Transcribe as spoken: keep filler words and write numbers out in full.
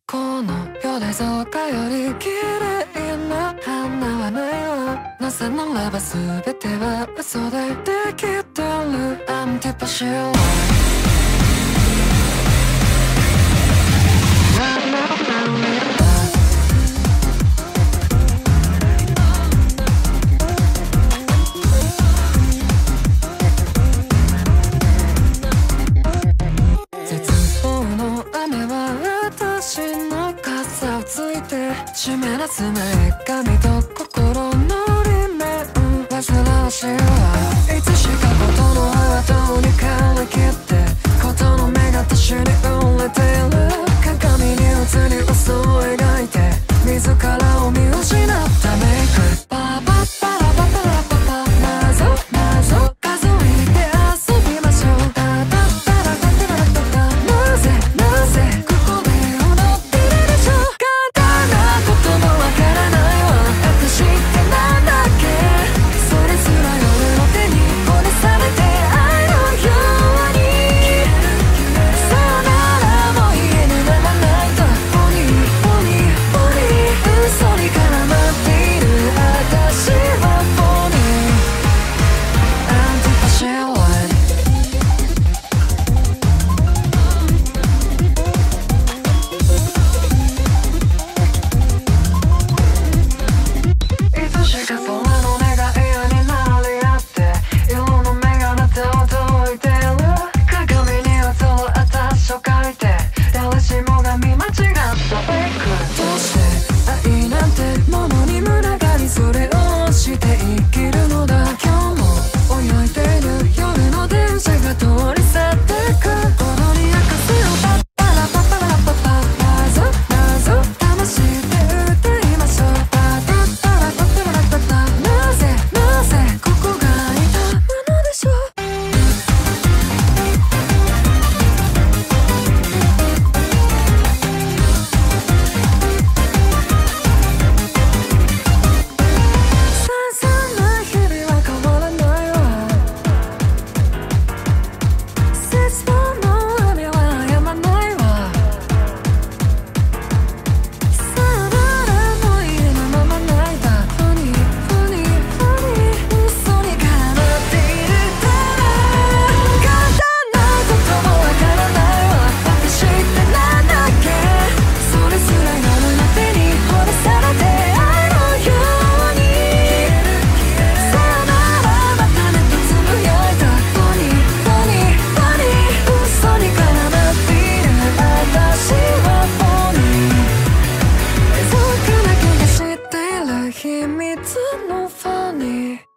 この世で造花より綺麗な花はないわ。なぜならば全ては嘘でできてる。アンティパシー湿らす前髪と心の裏面煩わしいわ。いつしかことのハートに変えきってことの目が私に売れている。鏡に映り嘘を描いて自らを見失ったメイク。パパパラパパラパパ謎謎数えて遊びましょう。タタタラタタラタタなぜなぜここで踊ってるでしょう。こともわからないわ。私ってなんだっけ。それすら夜の手にほだされて愛のように。さよならも言えぬまま泣いた。フォニーフォニーフォニー嘘に絡まっている。私はフォニーアンティパシーワイいつしか空の願い屋になり合って色の眼鏡手を解いてる。鏡に映る私を描いて誰しもが見間違ったフェイク。どうして愛なんてものに群がりそれをして生きるのだ。今日も泳いでいる夜の電車が通り去ってく。踊り明かせよパッパラパパラパパ謎謎魂で歌いましょう。パタッタラパタラパタなぜなぜここが痛むのでしょう。ささな日々は変わらないわ。節度の雨は止まないわ。さよならも言えぬまま泣いた。フォニーフォニーフォニー嘘に絡まっているから簡単なこともわからないわ。私ってなんだっけ。それすら夜の手にほだされて愛のように。さよならまたねとつぶやいた。フォニーフォニーフォニー嘘に絡まっている。私はフォニー僕だけが知っている秘密のフォニー。